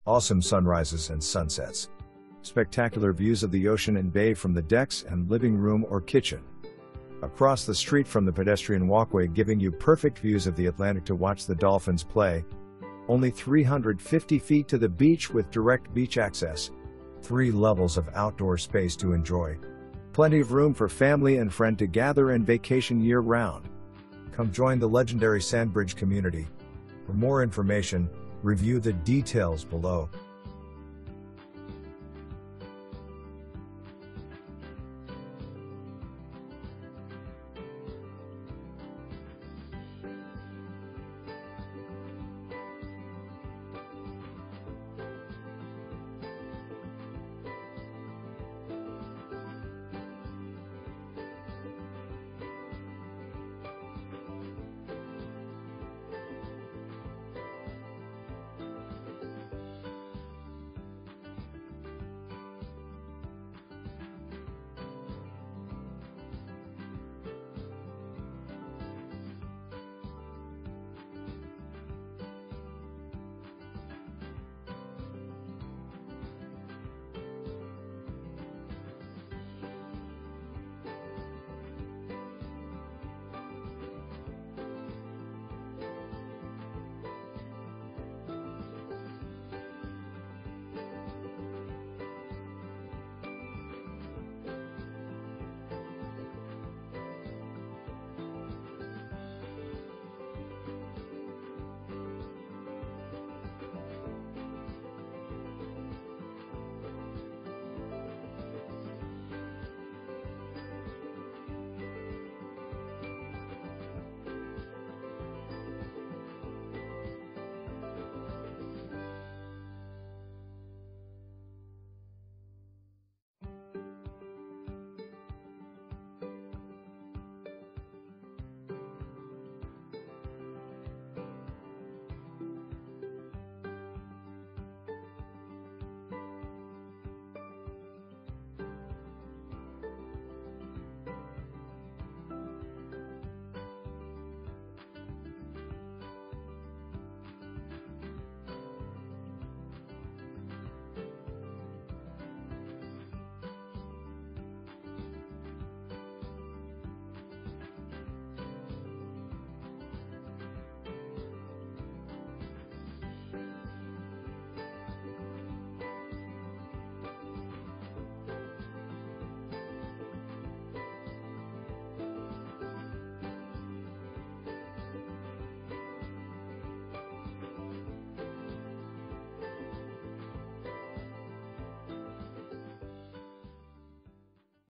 Awesome sunrises and sunsets. Spectacular views of the ocean and bay from the decks and living room or kitchen. Across the street from the pedestrian walkway, giving you perfect views of the Atlantic to watch the dolphins play. Only 350 feet to the beach with direct beach access. 3 levels of outdoor space to enjoy. Plenty of room for family and friend to gather and vacation year-round. Come join the legendary Sandbridge community. For more information, review the details below.